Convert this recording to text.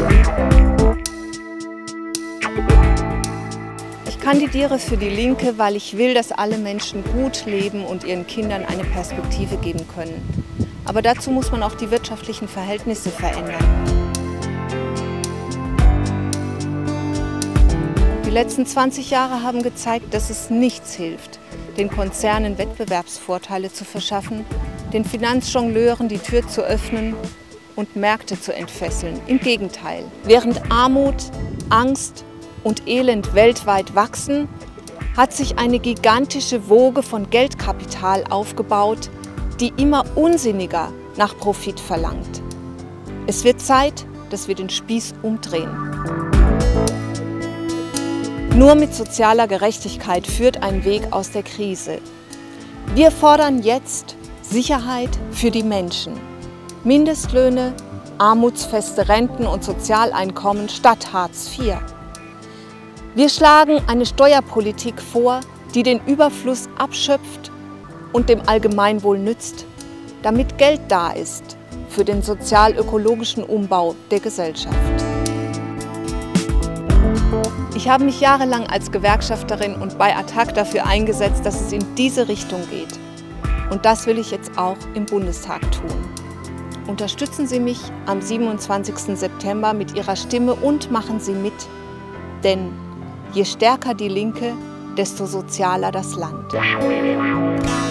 Ich kandidiere für die Linke, weil ich will, dass alle Menschen gut leben und ihren Kindern eine Perspektive geben können. Aber dazu muss man auch die wirtschaftlichen Verhältnisse verändern. Die letzten 20 Jahre haben gezeigt, dass es nichts hilft, den Konzernen Wettbewerbsvorteile zu verschaffen, den Finanzjongleuren die Tür zu öffnen und Märkte zu entfesseln. Im Gegenteil, während Armut, Angst und Elend weltweit wachsen, hat sich eine gigantische Woge von Geldkapital aufgebaut, die immer unsinniger nach Profit verlangt. Es wird Zeit, dass wir den Spieß umdrehen. Nur mit sozialer Gerechtigkeit führt ein Weg aus der Krise. Wir fordern jetzt Sicherheit für die Menschen. Mindestlöhne, armutsfeste Renten und Sozialeinkommen statt Hartz IV. Wir schlagen eine Steuerpolitik vor, die den Überfluss abschöpft und dem Allgemeinwohl nützt, damit Geld da ist für den sozial-ökologischen Umbau der Gesellschaft. Ich habe mich jahrelang als Gewerkschafterin und bei ATTAC dafür eingesetzt, dass es in diese Richtung geht. Und das will ich jetzt auch im Bundestag tun. Unterstützen Sie mich am 27. September mit Ihrer Stimme und machen Sie mit, denn je stärker die Linke, desto sozialer das Land.